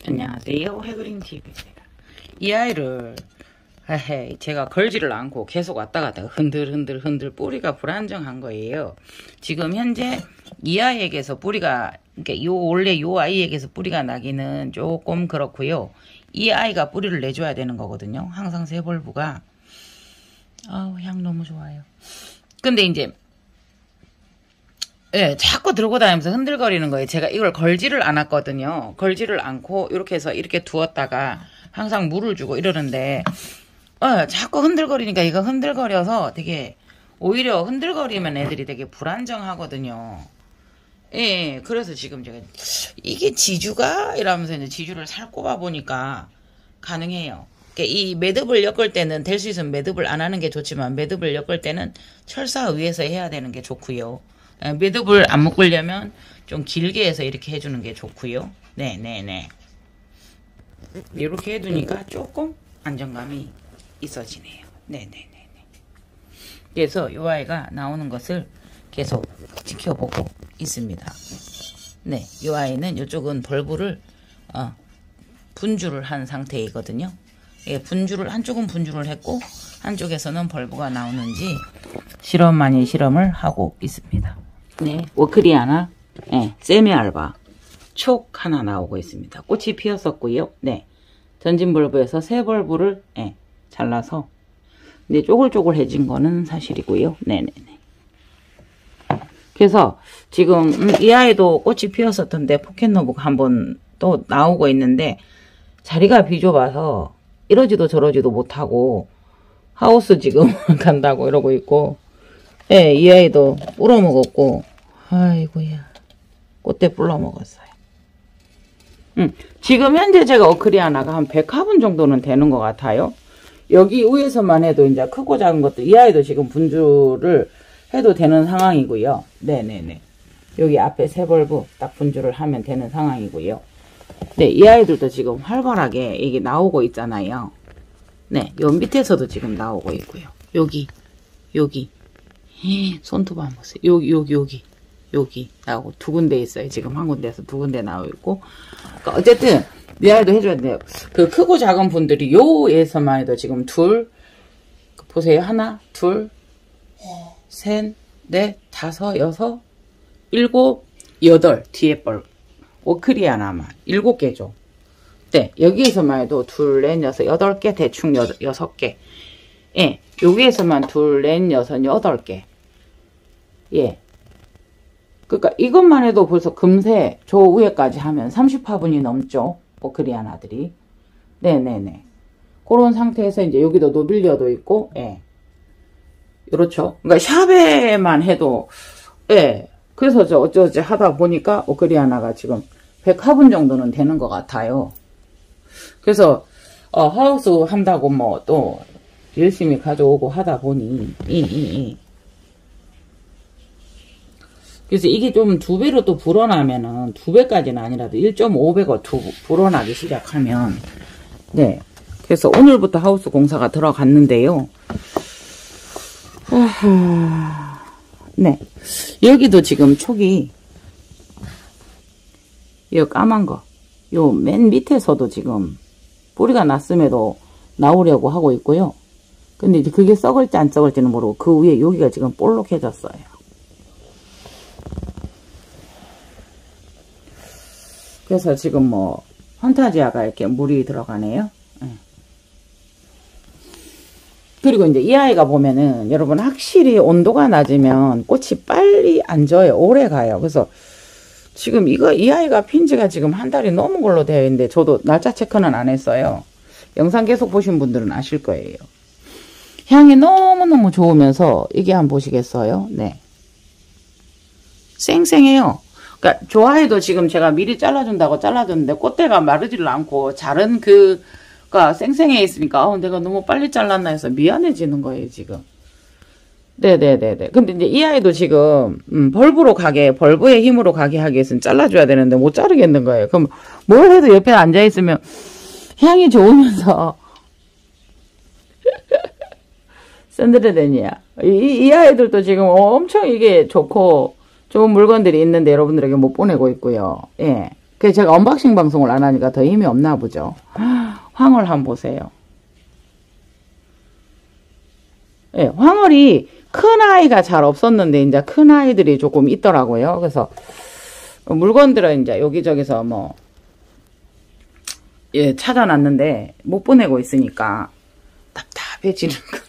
안녕하세요, 해그린TV입니다. 이 아이를 제가 걸지를 않고 계속 왔다 갔다 흔들 뿌리가 불안정한 거예요. 지금 현재 이 아이에게서 뿌리가, 그러니까 원래 요 아이에게서 뿌리가 나기는 조금 그렇고요. 이 아이가 뿌리를 내줘야 되는 거거든요. 항상 새벌부가. 아우, 향 너무 좋아요. 근데 이제 자꾸 들고 다니면서 흔들거리는 거예요. 제가 이걸 걸지를 않았거든요. 걸지를 않고 이렇게 해서 이렇게 두었다가 항상 물을 주고 이러는데 자꾸 흔들거리니까 이거 흔들거려서 되게, 오히려 흔들거리면 애들이 되게 불안정하거든요. 그래서 지금 제가 이게 지주가 이러면서 이제 지주를 살 꼽아 보니까 가능해요. 그러니까 이 매듭을 엮을 때는, 될 수 있으면 매듭을 안 하는 게 좋지만 매듭을 엮을 때는 철사 위에서 해야 되는 게 좋고요. 매듭을 안 묶으려면 좀 길게 해서 이렇게 해주는 게 좋고요. 네네네. 이렇게 해두니까 조금 안정감이 있어지네요. 네네네. 그래서 이 아이가 나오는 것을 계속 지켜보고 있습니다. 네, 이 아이는 이쪽은 벌브를 분주를 한 상태이거든요. 분주를, 한쪽은 분주를 했고 한쪽에서는 벌브가 나오는지 실험 아닌 실험을 하고 있습니다. 네, 워크리아나, 세미알바, 촉 하나 나오고 있습니다. 꽃이 피었었고요. 네, 전진 벌브에서 새 벌브를 잘라서 이제 쪼글쪼글해진 거는 사실이고요. 네네네. 그래서 지금 이 아이도 꽃이 피었었던데 포켓노브가 한번 또 나오고 있는데 자리가 비좁아서 이러지도 저러지도 못하고 하우스 지금 간다고 이러고 있고, 이 아이도 뿌려먹었고, 아이고야, 꽃대 뿌려먹었어요. 지금 현재 제가 어크리아나가 한 100화분 정도는 되는 것 같아요. 여기 위에서만 해도 이제 크고 작은 것도, 이 아이도 지금 분주를 해도 되는 상황이고요. 네네네. 여기 앞에 새 벌브 딱 분주를 하면 되는 상황이고요. 네, 이 아이들도 지금 활발하게 이게 나오고 있잖아요. 네, 요 밑에서도 지금 나오고 있고요. 여기 손톱 한번 보세요. 여기 나오고 두 군데 있어요. 지금 한 군데에서 두 군데 나오고 있고. 그러니까 어쨌든 이 아이도 해줘야 돼요. 그 크고 작은 분들이 요에서만 해도 지금 둘, 보세요. 하나, 둘, 셋, 넷, 다섯, 여섯, 일곱, 여덟, 뒤에 벌 워크리아나만 7개죠. 네, 여기에서만 해도 둘, 넷, 여섯, 8개, 대충 6개. 여기에서만 둘, 넷, 여섯, 8개. 그러니까 이것만 해도 벌써 금세 저 위에까지 하면 30화분이 넘죠. 워크리아나들이. 네네네. 그런 상태에서 이제 여기도 노빌리어도 있고, 그렇죠. 그러니까 샵에만 해도, 그래서 저 어쩌지 하다 보니까 워크리아나가 지금 100화분 정도는 되는 것 같아요. 그래서 하우스 한다고 뭐 또 열심히 가져오고 하다 보니 그래서 이게 좀 2배로 또 불어나면은, 2배까지는 아니라도 1.5배가 불어나기 시작하면, 네, 그래서 오늘부터 하우스 공사가 들어갔는데요. 네, 여기도 지금 촉이, 요 까만 거, 요 맨 밑에서도 지금 뿌리가 났음에도 나오려고 하고 있고요. 근데 이제 그게 썩을지 안 썩을지는 모르고 그 위에 여기가 지금 볼록해졌어요. 그래서 지금 뭐 판타지아가 이렇게 물이 들어가네요. 그리고 이제 이 아이가 보면은 여러분 확실히 온도가 낮으면 꽃이 빨리 안 져요. 오래 가요. 그래서 지금 이 아이가 핀 지가 지금 한 달이 넘은 걸로 되어 있는데 저도 날짜 체크는 안 했어요. 영상 계속 보신 분들은 아실 거예요. 향이 너무너무 좋으면서 이게 한번 보시겠어요? 네. 쌩쌩해요. 그러니까 좋아해도 지금 제가 미리 잘라준다고 잘라줬는데 꽃대가 마르지를 않고 자른 그가 쌩쌩해 있으니까 내가 너무 빨리 잘랐나 해서 미안해지는 거예요, 지금. 네네네네. 근데 이제 이 아이도 지금 벌브의 힘으로 가게 하기 위해서는 잘라줘야 되는데 못 자르겠는 거예요. 그럼 뭘 해도 옆에 앉아있으면 향이 좋으면서 샌드레데니아. 이 아이들도 지금 엄청 이게 좋고 좋은 물건들이 있는데 여러분들에게 못 보내고 있고요. 그래서 제가 언박싱 방송을 안 하니까 더 힘이 없나 보죠. 황홀 한번 보세요. 예, 황홀이 큰 아이가 잘 없었는데 이제 큰 아이들이 조금 있더라고요. 그래서 물건들은 이제 여기저기서 뭐 예, 찾아놨는데 못 보내고 있으니까 답답해지는 거예요.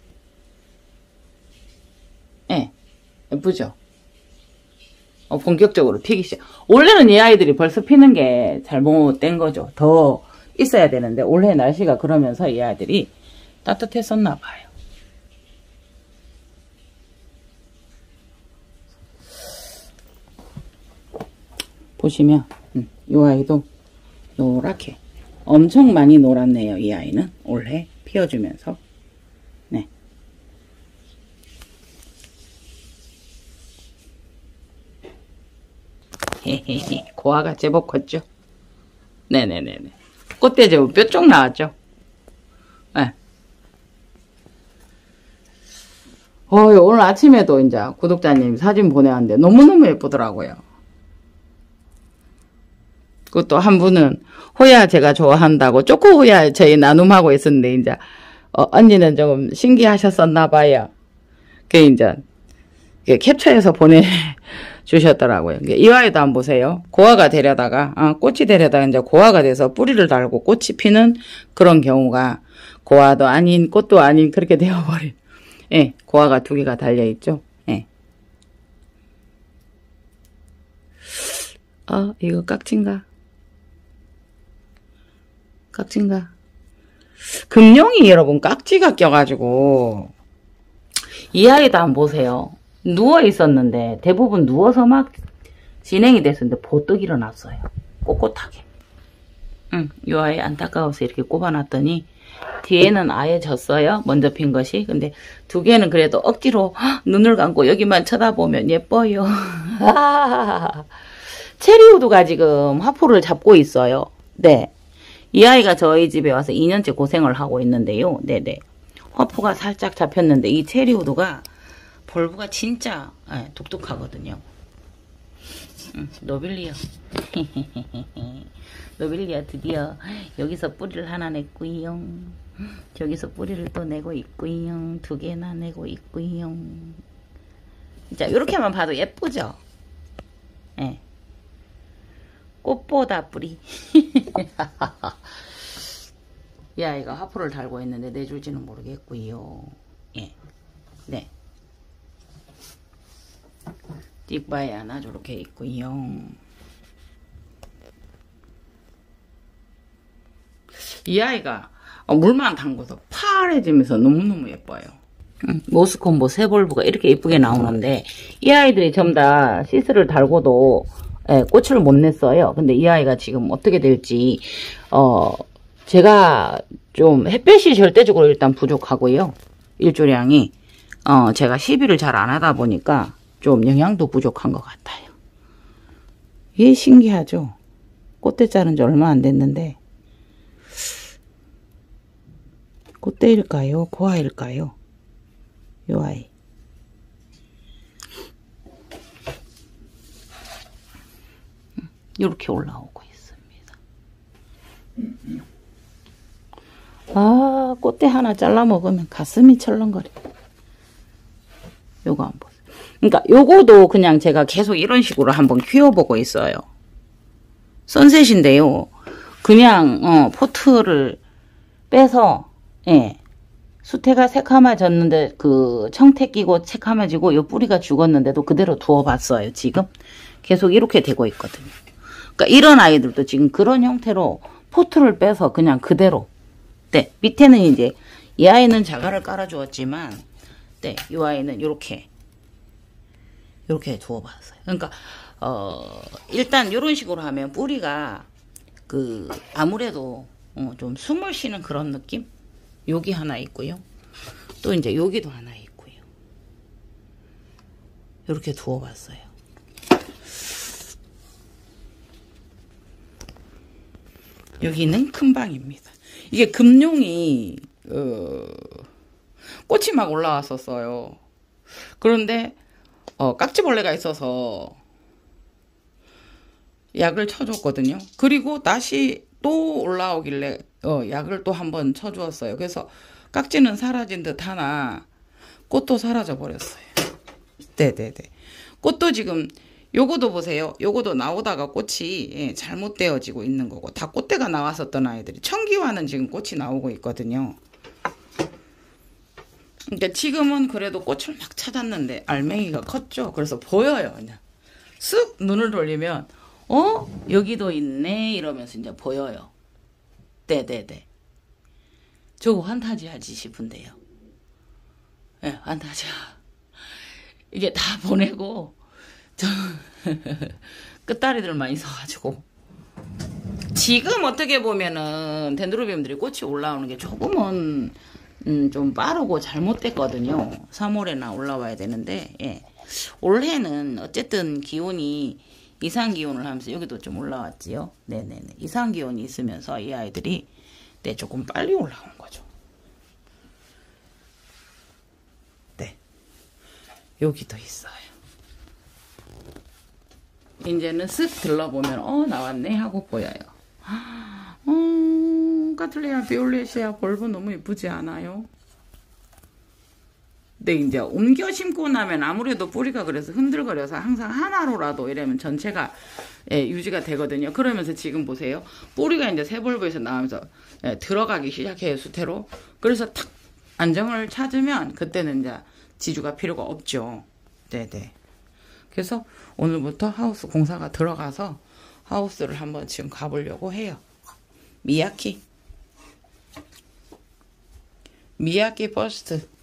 예, 예쁘죠? 본격적으로 피기 시작. 원래는 이 아이들이 벌써 피는 게 잘못된 거죠. 더 있어야 되는데 올해 날씨가 그러면서 이 아이들이 따뜻했었나 봐요. 보시면 이 아이도 노랗게 엄청 많이 놀았네요. 이 아이는 올해 피워주면서 네. 고아가 제법 컸죠. 네네네네. 꽃대 제법 뾰족 나왔죠. 네. 오늘 아침에도 이제 구독자님 사진 보내왔는데 너무너무 예쁘더라고요. 그것도 한 분은 호야 제가 좋아한다고 쪼꼬 호야 저희 나눔하고 있었는데 이제 언니는 조금 신기하셨었나 봐요. 그 이제 캡처해서 보내주셨더라고요. 이 아이도 한번 보세요. 고아가 데려다가 꽃이 데려다가 이제 고아가 돼서 뿌리를 달고 꽃이 피는 그런 경우가 고아도 아닌 꽃도 아닌 그렇게 되어버린. 예, 고아가 2개가 달려 있죠. 예. 이거 깍지인가? 깍지인가? 금룡이 여러분 깍지가 껴가지고 이 아이도 한번 보세요. 누워 있었는데 대부분 누워서 막 진행이 됐었는데 보떡 일어났어요. 꼿꼿하게. 이 아이 안타까워서 이렇게 꼽아놨더니 뒤에는 아예 졌어요. 먼저 핀 것이. 근데 2개는 그래도 억지로 눈을 감고 여기만 쳐다보면 예뻐요. 체리우드가 지금 화포를 잡고 있어요. 네. 이 아이가 저희 집에 와서 2년째 고생을 하고 있는데요. 네네. 화포가 살짝 잡혔는데 이 체리우드가 볼브가 진짜 독특하거든요. 노빌리아. 노빌리아 드디어 여기서 뿌리를 하나 냈고요. 저기서 뿌리를 또 내고 있고요. 2개나 내고 있고요. 자, 이렇게만 봐도 예쁘죠? 예. 꽃보다 뿌리. 이 아이가 화포를 달고 있는데 내줄지는 모르겠고요. 예. 네. 띠바에 하나 저렇게 있고요. 이 아이가 물만 담궈서 파래지면서 너무너무 예뻐요. 모스콤보 세볼브가 이렇게 예쁘게 나오는데 이 아이들이 전부 다 시스를 달고도 꽃을 못 냈어요. 근데 이 아이가 지금 어떻게 될지 제가 좀 햇볕이 절대적으로 일단 부족하고요. 일조량이 제가 시비를 잘 안 하다 보니까 좀 영양도 부족한 것 같아요. 이게 신기하죠? 꽃대 자른 지 얼마 안 됐는데 꽃대일까요? 고아일까요? 요 아이. 이렇게 올라오고 있습니다. 꽃대 하나 잘라 먹으면 가슴이 철렁거려. 요거 한번 보세요. 그러니까 요거도 그냥 제가 계속 이런 식으로 한번 키워보고 있어요. 선셋인데요. 그냥 포트를 빼서 수태가 새카매졌는데 그 청태 끼고 새카매지고 요 뿌리가 죽었는데도 그대로 두어봤어요. 지금 계속 이렇게 되고 있거든요. 그러니까 이런 아이들도 지금 그런 형태로 포트를 빼서 그냥 그대로. 네, 밑에는 이제 이 아이는 자갈을 깔아주었지만, 네, 이 아이는 이렇게 두어봤어요. 그러니까 일단 이런 식으로 하면 뿌리가 아무래도 좀 숨을 쉬는 그런 느낌? 여기 하나 있고요. 또 이제 여기도 하나 있고요. 이렇게 두어봤어요. 여기는 큰 방입니다. 이게 금룡이 꽃이 막 올라왔었어요. 그런데 깍지벌레가 있어서 약을 쳐줬거든요. 그리고 다시 또 올라오길래 약을 또 한번 쳐주었어요. 그래서 깍지는 사라진 듯 하나 꽃도 사라져 버렸어요. 네네네. 꽃도 지금 요거도 보세요. 요거도 나오다가 꽃이 잘못 되어지고 있는 거고, 다 꽃대가 나왔었던 아이들이, 청기화는 지금 꽃이 나오고 있거든요. 그러니까 지금은 그래도 꽃을 막 찾았는데 알맹이가 컸죠. 그래서 보여요. 그냥 쓱 눈을 돌리면 여기도 있네 이러면서 이제 보여요. 네네네. 저거 환타지하지 싶은데요. 네, 환타지아. 이게 다 보내고 저 끝다리들만 있어가지고 지금 어떻게 보면은 덴드로비움들이 꽃이 올라오는 게 조금은 좀 빠르고 잘못됐거든요. 3월에나 올라와야 되는데, 예. 올해는 어쨌든 기온이 이상 기온을 하면서 여기도 좀 올라왔지요. 네네네. 이상 기온이 있으면서 이 아이들이 조금 빨리 올라온 거죠. 네. 여기도 있어요. 이제는 쓱 들러보면 나왔네 하고 보여요. 카틀레아 비올레시아 벌브 너무 예쁘지 않아요? 근데 이제 옮겨 심고 나면 아무래도 뿌리가 그래서 흔들거려서 항상 하나로라도 이러면 전체가 유지가 되거든요. 그러면서 지금 보세요. 뿌리가 이제 새 벌브에서 나오면서 들어가기 시작해요, 수태로. 그래서 탁 안정을 찾으면 그때는 이제 지주가 필요가 없죠. 네네. 그래서 오늘부터 하우스 공사가 들어가서 하우스를 한번 지금 가보려고 해요. 미야키 퍼스트.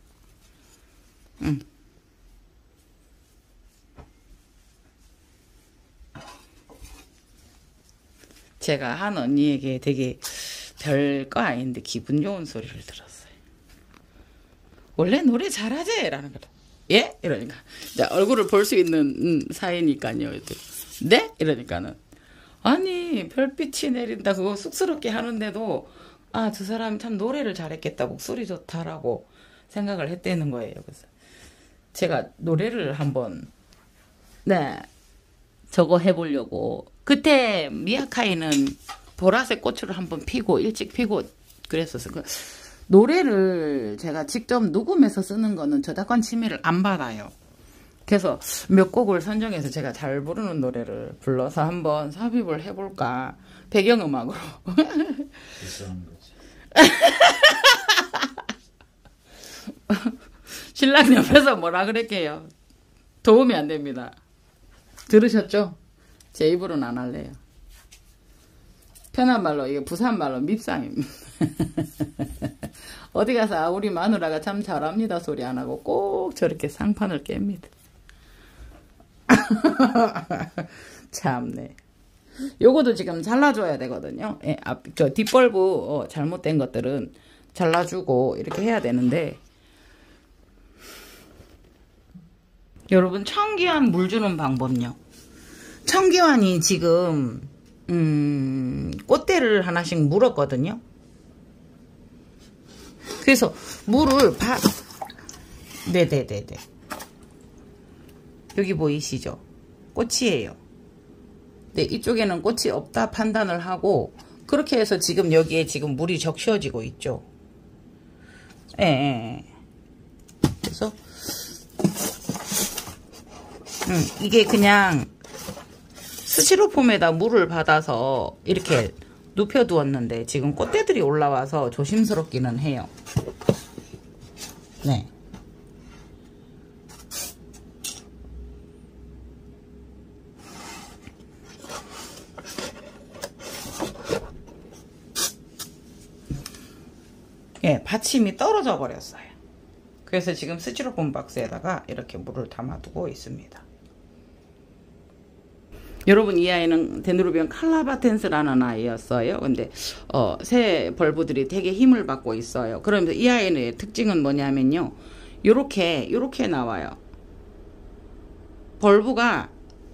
제가 한 언니에게 되게 별거 아닌데 기분 좋은 소리를 들었어요. 원래 노래 잘하지? 라는 거다. 예? 이러니까 이제 얼굴을 볼 수 있는 사이니까요. 네? 이러니까는 아니 별빛이 내린다 그거 쑥스럽게 하는데도 두 사람이 참 노래를 잘했겠다, 목소리 좋다라고 생각을 했다는 거예요. 그래서 제가 노래를 한번 저거 해보려고. 그때 미야카이는 보라색 꽃을 한번 피고 일찍 피고 그랬었어요. 노래를 제가 직접 녹음해서 쓰는 거는 저작권 침해를 안 받아요. 그래서 몇 곡을 선정해서 제가 잘 부르는 노래를 불러서 한번 삽입을 해볼까, 배경음악으로. 비싼 거지. 신랑 옆에서 뭐라 그랬게요. 도움이 안 됩니다. 들으셨죠? 제 입으로는 안 할래요. 편한 말로, 이게 부산 말로 밉상입니다. 어디 가서 우리 마누라가 참 잘합니다 소리 안 하고 꼭 저렇게 상판을 깹니다. 참네. 요거도 지금 잘라줘야 되거든요. 예, 저 뒷벌브 잘못된 것들은 잘라주고 이렇게 해야 되는데, 여러분 청기환 물 주는 방법요. 청기환이 지금 꽃대를 하나씩 물었거든요. 그래서 물을 네네네네. 여기 보이시죠? 꽃이에요. 네, 이쪽에는 꽃이 없다 판단을 하고 그렇게 해서 지금 여기에 지금 물이 적셔지고 있죠. 예. 그래서 이게 그냥 스티로폼에다 물을 받아서 이렇게 눕혀두었는데 지금 꽃대들이 올라와서 조심스럽기는 해요. 네. 예, 받침이 떨어져 버렸어요. 그래서 지금 스티로폼 박스에다가 이렇게 물을 담아두고 있습니다. 여러분, 이 아이는 덴드로비움 칼라바텐스라는 아이였어요. 근데 새 벌브들이 되게 힘을 받고 있어요. 그러면서 이 아이의 특징은 뭐냐면요, 요렇게 나와요. 벌브가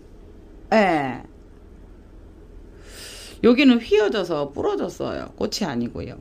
여기는 휘어져서 부러졌어요. 꽃이 아니고요.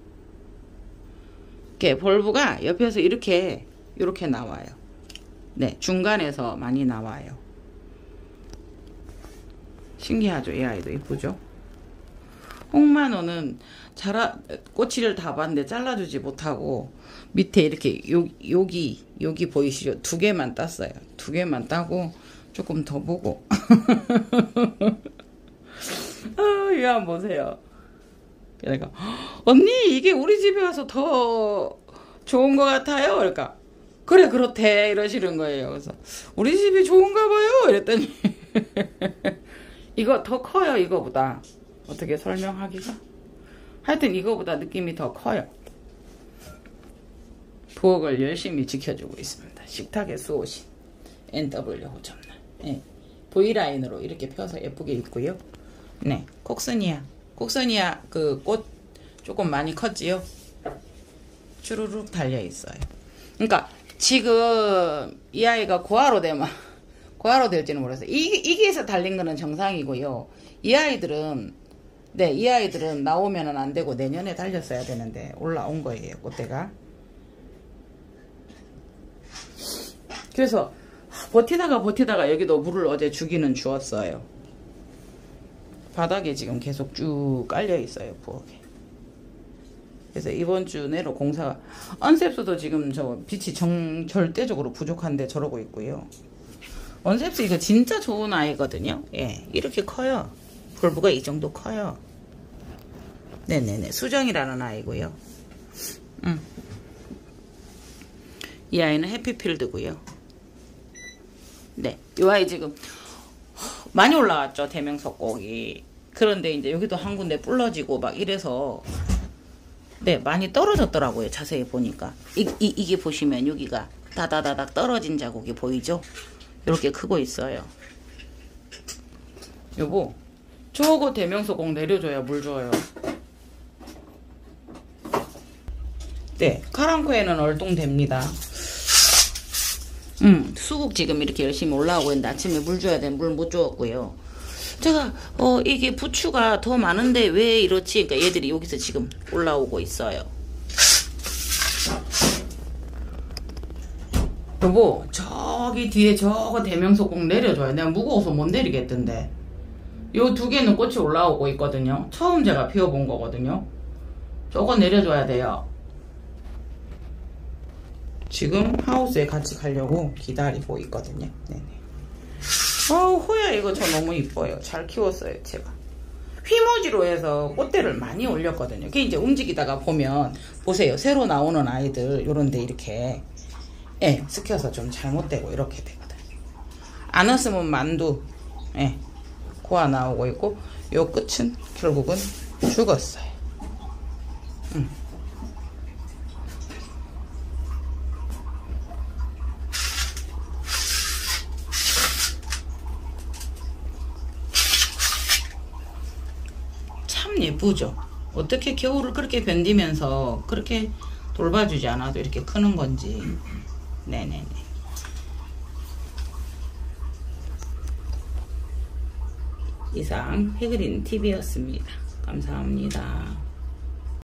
이렇게 벌브가 옆에서 이렇게 나와요. 네, 중간에서 많이 나와요. 신기하죠? 이 아이도 이쁘죠? 홍만호는 꼬치를 다 봤는데 잘라주지 못하고 밑에 이렇게 여기 보이시죠? 2개만 땄어요. 2개만 따고 조금 더 보고 이 안 보세요. 그러니까 언니 이게 우리 집에 와서 더 좋은 것 같아요. 그러니까 그래 그렇대 이러시는 거예요. 그래서 우리 집이 좋은가 봐요 이랬더니 이거 더 커요. 이거보다 어떻게 설명하기가 하여튼 이거보다 느낌이 더 커요. 부엌을 열심히 지켜주고 있습니다. 식탁의 수호신 NW 호접날. 네. V라인으로 이렇게 펴서 예쁘게 입고요. 네, 콕스니아 그 꽃 조금 많이 컸지요. 주르륵 달려 있어요. 그러니까 지금 이 아이가 고아로 될지는 모르겠어요. 이게에서 달린 거는 정상이고요. 이 아이들은 나오면은 안 되고 내년에 달렸어야 되는데 올라온 거예요. 꽃대가. 그래서 버티다가 여기도 물을 어제 주기는 주었어요. 바닥에 지금 계속 쭉 깔려 있어요. 부엌에. 그래서 이번 주 내로 공사가 언셉스도 지금 저 빛이 절대적으로 부족한데 저러고 있고요. 언셉스 이거 진짜 좋은 아이거든요. 예, 이렇게 커요. 볼브가 이 정도 커요. 네네네, 수정이라는 아이고요. 이 아이는 해피필드고요. 네, 이 아이 지금 많이 올라왔죠. 대명석곡이. 그런데 이제 여기도 한 군데 불러지고 막 이래서 네, 많이 떨어졌더라고요. 자세히 보니까 이게 보시면 여기가 다다다닥 떨어진 자국이 보이죠? 이렇게 크고 있어요. 여보, 저거 대명석곡 내려줘야 물 줘요. 네, 카랑코에는 얼똥됩니다. 수국 지금 이렇게 열심히 올라오고 있는데 아침에 물 줘야 되는 물 못 주었고요. 제가 이게 부추가 더 많은데 왜 이렇지? 그러니까 얘들이 여기서 지금 올라오고 있어요. 여보, 저기 뒤에 저거 대명석곡 내려줘요. 내가 무거워서 못 내리겠던데. 요 2개는 꽃이 올라오고 있거든요. 처음 제가 피워본 거거든요. 저거 내려줘야 돼요. 지금 하우스에 같이 가려고 기다리고 있거든요. 네네. 호야 이거 저 너무 이뻐요. 잘 키웠어요 제가. 휘모지로 해서 꽃대를 많이 올렸거든요. 그게 이제 움직이다가 보면 보세요. 새로 나오는 아이들 요런데 이렇게 스켜서 좀 잘못되고 이렇게 되거든요. 안 왔으면 만두 고아 나오고 있고 요 끝은 결국은 죽었어요. 참 예쁘죠. 어떻게 겨울을 그렇게 견디면서 그렇게 돌봐주지 않아도 이렇게 크는 건지. 네네네. 이상 해그린 TV였습니다. 감사합니다.